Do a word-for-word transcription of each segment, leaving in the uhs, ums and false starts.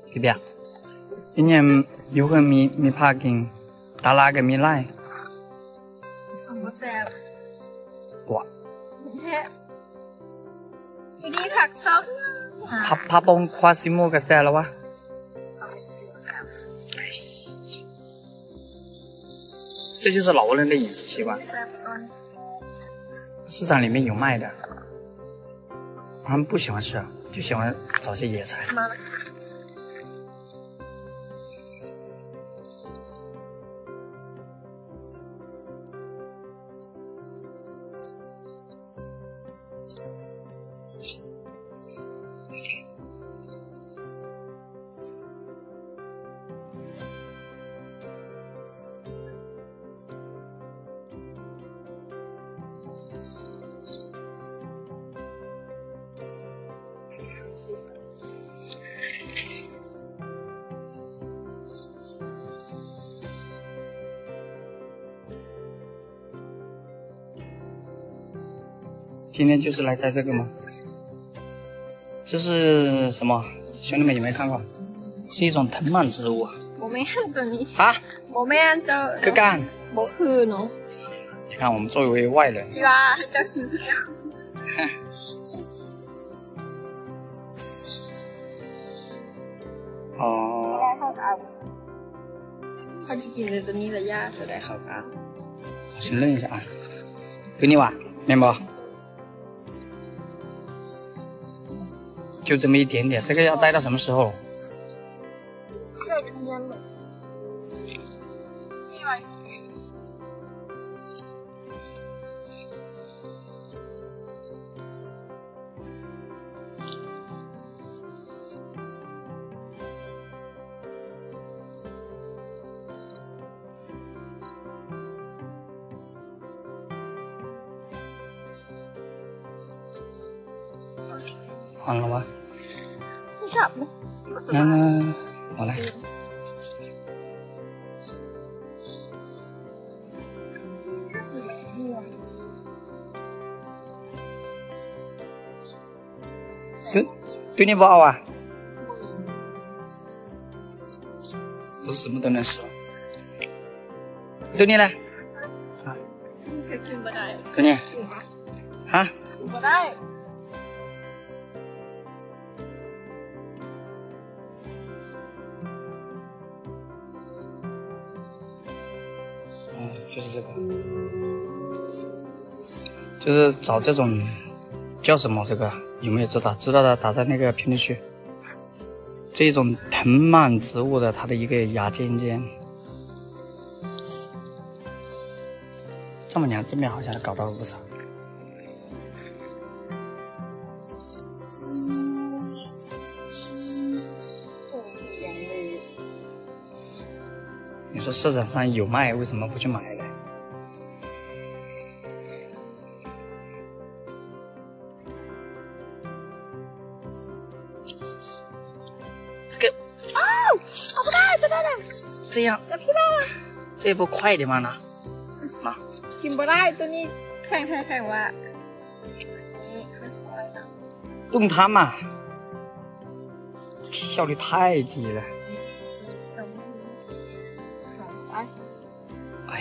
B B 啊，今年有คนมีมีพากินตลาดก็มีไล่ว้าดีผักซอสพับพับองควาซิโมกับแซแล้ววะ这就是老人的饮食习惯。市场里面有卖的，他们不喜欢吃，就喜欢找些野菜。今天就是来摘这个吗？这是什么？兄弟们有没有看过？是一种藤蔓植物。 我没看过你啊？ 我没按照。 个干。 我是喏。 你看，我们作为外人。 对吧？叫小朋友。 哦。 他就今日的你的牙出来好看。 我先认一下啊。给你吧，面包。就这么一点点，这个要摘到什么时候？ 再中间了。 完了吗？ 差不多。 那那我来。对，对你不好啊？不是什么都能吃。对你呢？啊。对你。啊？ 不ได้就是这个，就是找这种叫什么？这个有没有知道？知道的打在那个评论区。这一种藤蔓植物的它的一个芽尖尖，丈母娘这边好像搞到了不少。你说市场上有卖，为什么不去买呢？这个哦，我不ได้จะได้เลย这样，这不快一点吗？拿，拿。 กิน不ได้ตัวนี้แข็งแข็งแข็งว่า用它嘛，效率太低了。哎。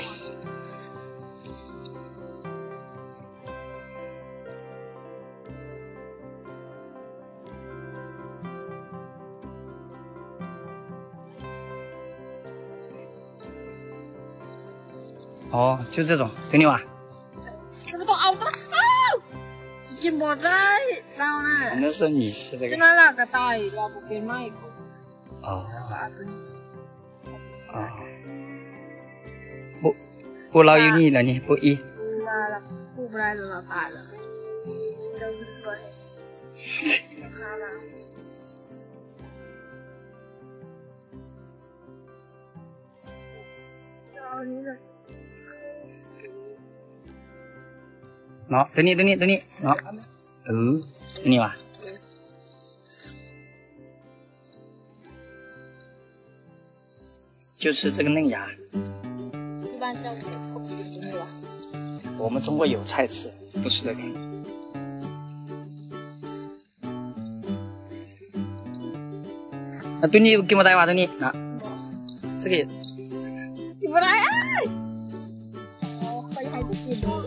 哦，就这种，给你吧。 这不都熬的啊？กิน不ได้เราน่ะ那是你吃这个。 就那两个大鱼，เรา不เป็นไม่กู哦。哦。不不捞油腻了你不一。 不来了，不不来了，老大了。都说的。好了。找你了。 喏，等你等你等你，喏，嗯，等你吧。就吃这个嫩芽。 一般叫口皮的植物啊。 我们中国有菜吃，不吃这个。 那对你给我带哇，对你那这个也进不来啊！哦，可以还是进不。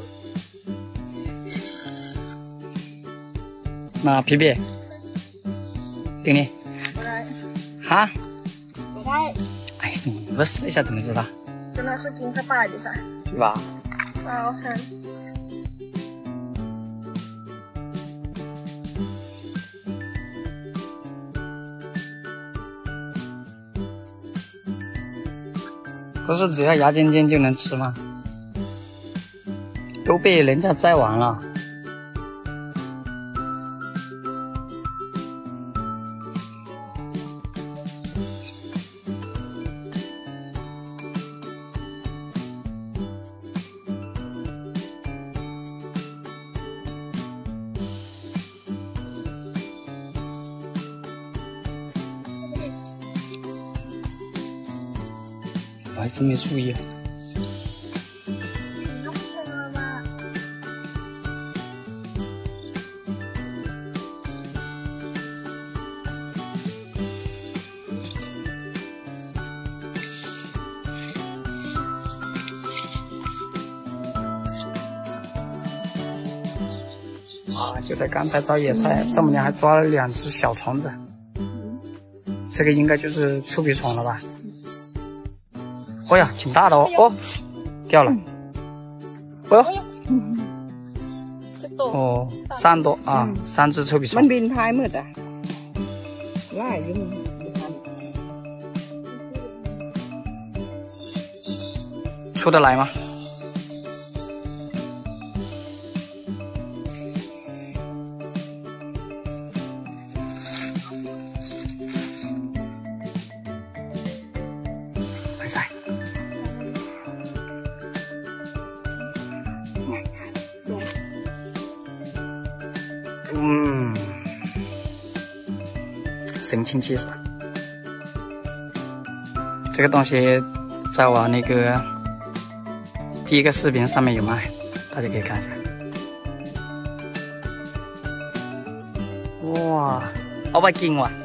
那皮皮，顶你不来。 哈？ 不来。 哎，你不试一下怎么知道？ 真的是金色白的噻。 对吧？ 好看。 不是只要牙尖尖就能吃吗？都被人家摘完了。我还真没注意。啊，就在刚才找野菜，丈母娘还抓了两只小虫子。这个应该就是臭皮虫了吧？哦呀，挺大的哦，哦，掉了。哦哟，哦，三多啊，三只臭皮虫。 มันบินท้ายมืดอ่ะว่าอยู่นี่出得来吗？没事。嗯，神清气爽。这个东西在我那个第一个视频上面有卖，大家可以看一下。哇，好把劲哇！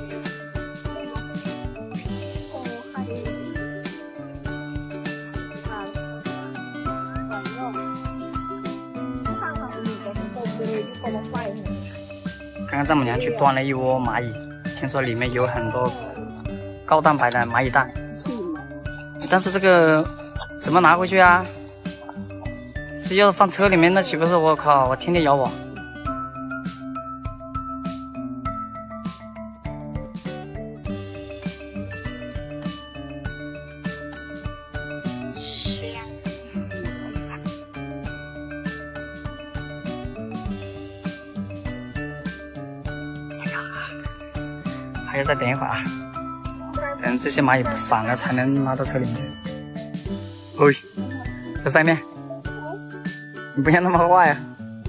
刚刚丈母娘去端了一窝蚂蚁，听说里面有很多高蛋白的蚂蚁蛋，但是这个怎么拿回去啊？这要放车里面，那岂不是我靠，我天天咬我？还要再等一会儿啊，等这些蚂蚁散了才能拉到车里面。哦，在上面，你不要那么坏呀、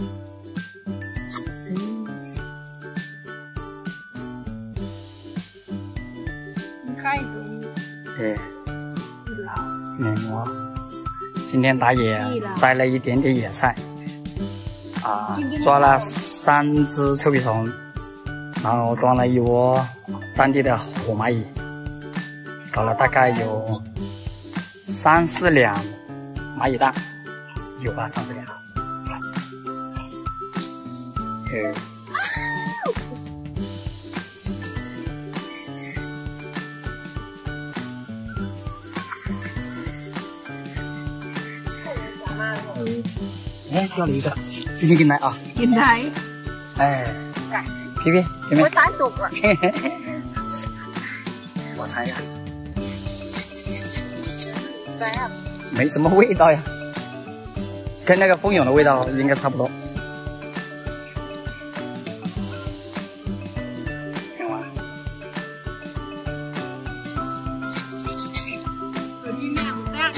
你看一个。 对，嗯，我今天打野摘了一点点野菜，啊，抓了三只臭皮虫，然后端了一窝当地的火蚂蚁，搞了大概有三四两蚂蚁蛋，有吧？三四两。嗯。哎，掉了一个，今天进来啊！ 进来。 哎，皮皮，前面。 我单独了。 我尝一下。 怎样？ 没什么味道呀，跟那个蜂蛹的味道应该差不多。看完。 有尽量这样的。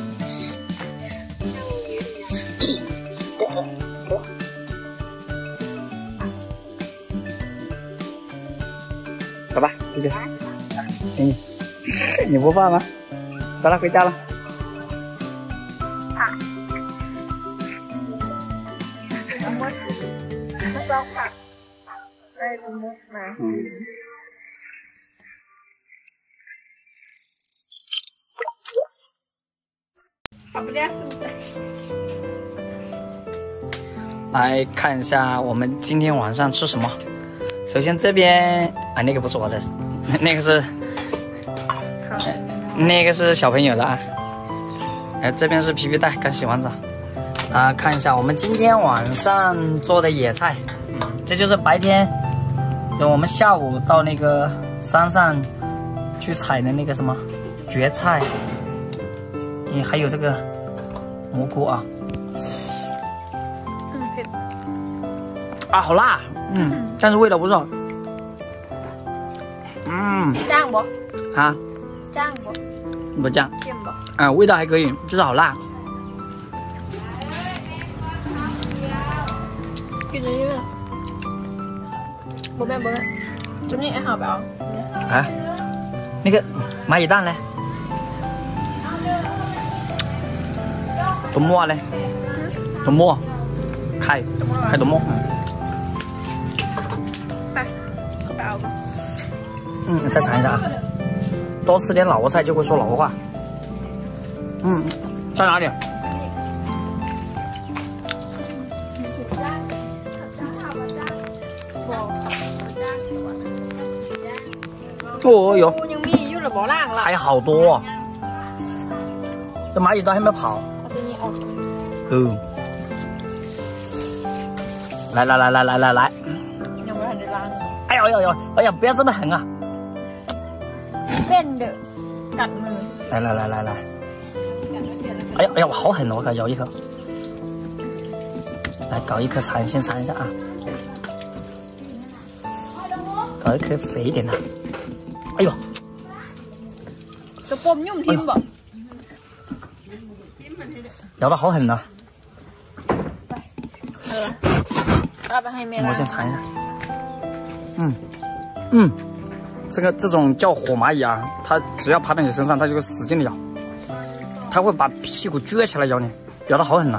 走吧，皮皮，给你。你不怕吗？走了，回家了。 ไม่ต้องค่ะได้ตรงนี้มา好不了，是不是？ 来看一下我们今天晚上吃什么。首先这边啊，那个不是我的，那个是，那个是小朋友的啊。哎，这边是皮皮蛋，刚洗完澡。啊，看一下我们今天晚上做的野菜。嗯，这就是白天，就我们下午到那个山上去采的那个什么蕨菜。也还有这个蘑菇啊。 嗯，可以。 啊，好辣，嗯，但是味道不错。嗯， 酱不？ 啊， 酱不？ 不酱。 酱不？ 啊，味道还可以，就是好辣。 给人家。不卖不卖，中间还好吧？ 啊，那个蚂蚁蛋呢？多么嘞？多么？开开多么？ 来，喝饱吧。 嗯，再尝一下啊，多吃点老菜就会说老话。嗯，在哪里？哦哟，还好多、哦，这蚂蚁都还没跑。哦，来来来来来来来，哎呦呦呦，哎呀，不要这么狠啊！ 真的，กัดมือ。 来来来来来，哎呀哎呀，我好狠哦！我靠，咬一口，来搞一颗尝，先尝一下啊，搞一颗肥一点的。哎呦， จะปมยุ่มทิ่มบ่咬得好狠呐！我先尝一下。嗯嗯，这个这种叫火蚂蚁啊，它只要爬到你身上，它就会使劲的咬，它会把屁股撅起来咬你，咬得好狠呐！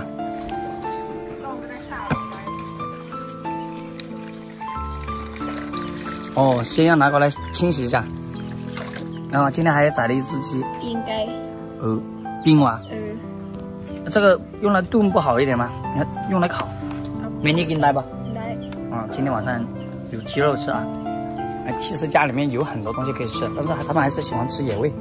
哦，先要拿过来清洗一下。然后今天还宰了一只鸡。 应该。 哦，冰哇。 嗯。 这个用来炖不好一点吗？你看用来烤。美妮给你来吧。 来。 啊，今天晚上有鸡肉吃啊。哎，其实家里面有很多东西可以吃，但是他们还是喜欢吃野味。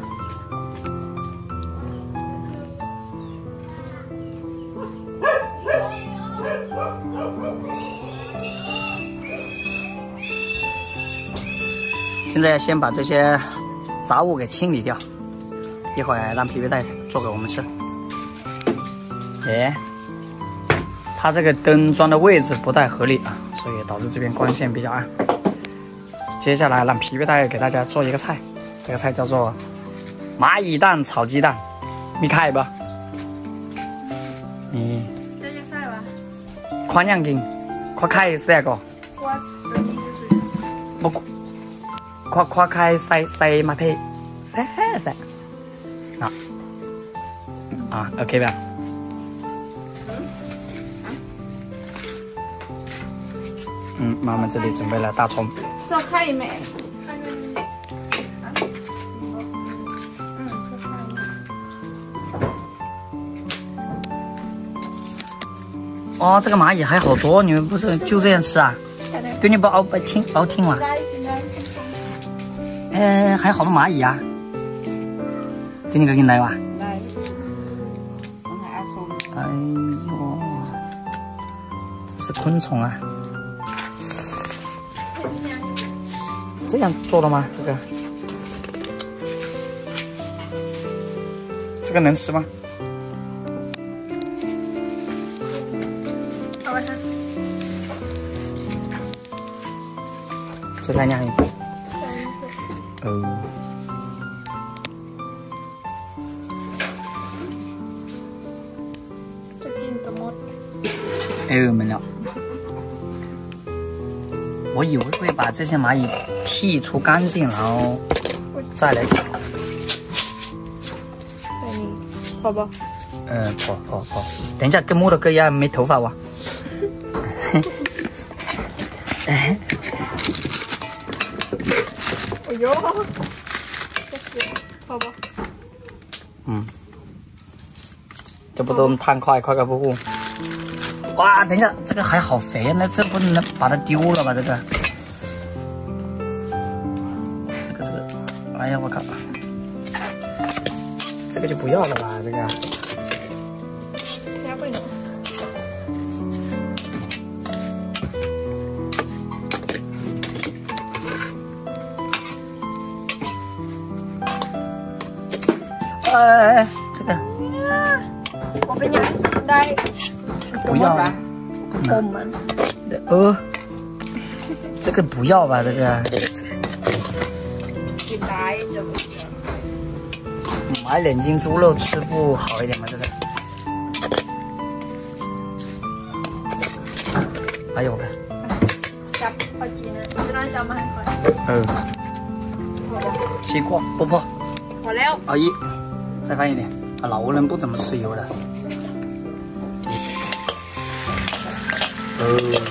现在先把这些杂物给清理掉，一会儿让皮皮蛋做给我们吃。哎，它这个灯装的位置不太合理啊，所以导致这边光线比较暗。接下来让皮皮蛋给大家做一个菜，这个菜叫做蚂蚁蛋炒鸡蛋，你看吧。你快两斤，快开三个。我。快快开ใส่มาเพแซ่แซ่啊啊 OK 吧？嗯，妈妈这里准备了大葱。 烧开没？ 哦，这个蚂蚁还好多，你们不是就这样吃啊？对，你不熬不听熬听了。哎，还有好多蚂蚁啊！给你个给你来吧。 来，我还爱送。 哎呦，这是昆虫啊！这样做的吗？这个，这个能吃吗？这三样。哦， จะกินกับมด哎，没了。我以为会把这些蚂蚁剔除干净，然后再来炒。 好吧。 嗯，好好好。等一下，跟木头哥一样没头发哇。哎。 哎呦，这是，好吧。 嗯。 这不都摊开开开不不？哇，等一下，这个还好肥，那这不能把它丢了吧？这个，这个这个，哎呀，我靠，这个就不要了吧？这个。哎哎，这个。 我被娘带。 不要了。 我们。 呃，这个不要吧？这个。 带着。 买两斤猪肉吃不好一点吗？这个。哎呦我看。 จับพอจีนจะได้จับมาให้ก่อน嗯。七块不破。 好了。 阿姨，再放一点。啊，老人不怎么吃油的。哦。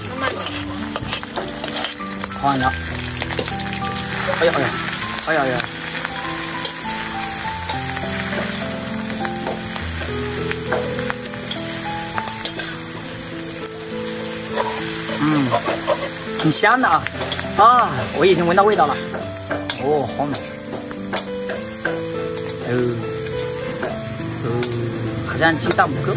看了。哎呀哎呀，哎呀呀。嗯，很香的啊！啊，我已经闻到味道了。哦，好美。 哦，哦，好像鸡蛋不够。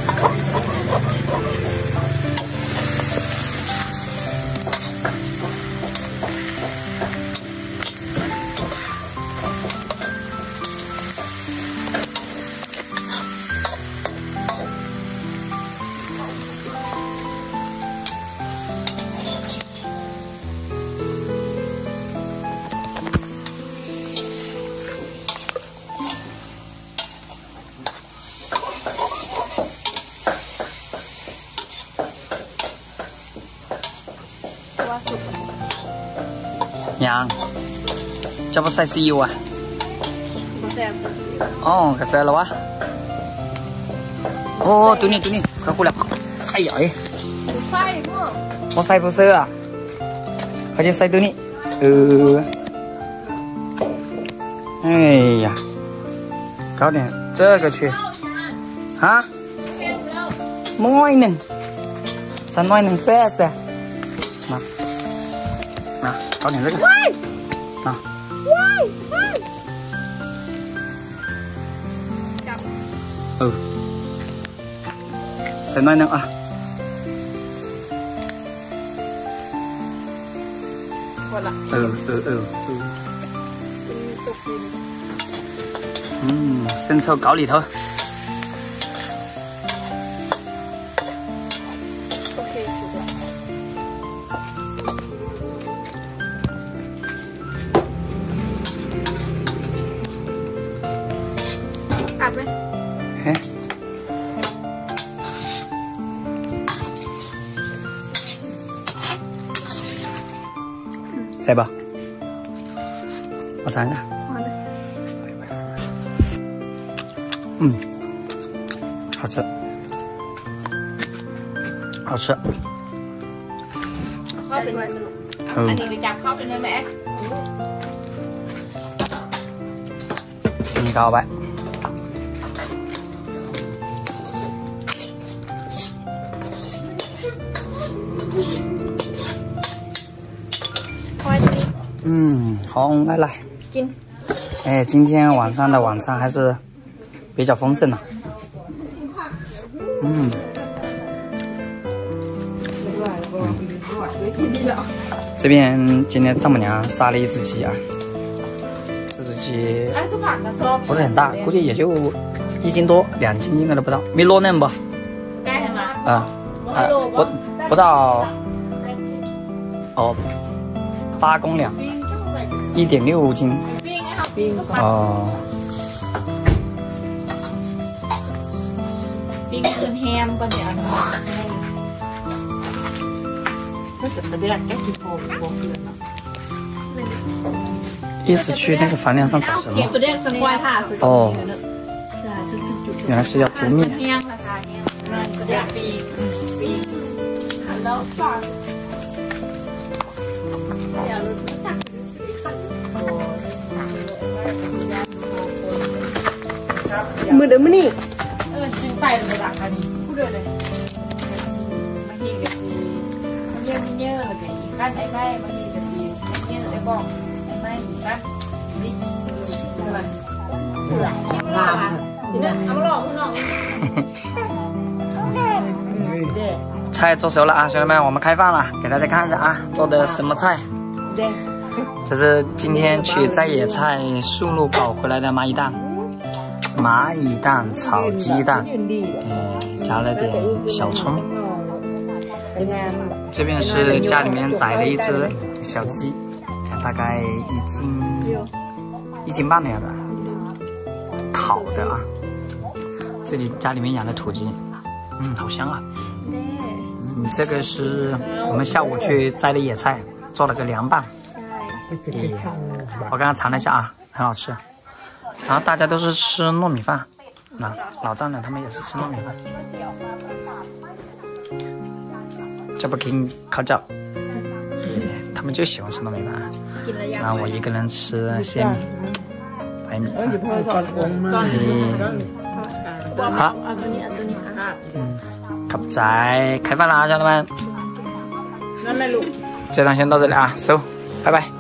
ยังจะมาใส่ซีอิ๊วอ่ะอ๋อกระแสแล้ววะโอ้ตัวนี้ตัวนี้เขาพูดแล้วไอ้ใหญ่มาใส่ผู้เสื้อเขาจะใส่ตัวนี้เออ哎呀搞点这个去啊น้อยหนึ่งสักน้อยหนึ่งแซ่แซ่มามา搞点这个啊เออใส่น้อยหนึ่งอ่ะเออเออเอออืม生抽搞里头อาบไหมเฮ้ใส่ป่ะเอาใส่นะ嗯，好吃，好吃。 เข้าเป็นอันนี้ไปจับเข้าเป็นแม่你搞呗。嗯，好，来来。 进。 哎，今天晚上的晚餐还是比较丰盛的。嗯。这边今天丈母娘杀了一只鸡啊，这只鸡不是很大，估计也就一斤多、两斤应该都不到。没落嫩不？啊啊，不不到哦，八公两，一点六斤。哦。 ปิ้งเป็นแฮมก็เดี๋ยวถ้าจะเดือดก็คือโผล่โผล่意思去那个饭店上找什么？哦，原来是要煮面。 มือเดิมมือนี่เออจึงไปส่ระดับอันนี้พูดเลยบางทีก็มีเยอะเยอะเลยขั้นไอ้ไม้บางทีก็มีเยอะไอ้บ้องไอ้ไม้กันนี่อะไรงามทีนั้นเอาหลอกหลอก菜做熟了啊，兄弟们，我们开饭了，给大家看一下啊，做的什么菜？这是今天去摘野菜顺路搞回来的蚂蚁蛋，蚂蚁蛋炒鸡蛋，嗯，加了点小葱。这边是家里面宰了一只小鸡，大概一斤一斤半那样的，烤的啊。这里家里面养的土鸡，嗯，好香啊。嗯，这个是我们下午去摘的野菜，做了个凉拌。咦，我刚刚尝了一下啊，很好吃。然后大家都是吃糯米饭，那老丈人他们也是吃糯米饭。这不给你烤饺，他们就喜欢吃糯米饭。然后我一个人吃鲜米、白米饭。好，嗯。ขอบใจ开饭了啊，兄弟们！这档先到这里啊，收，拜拜。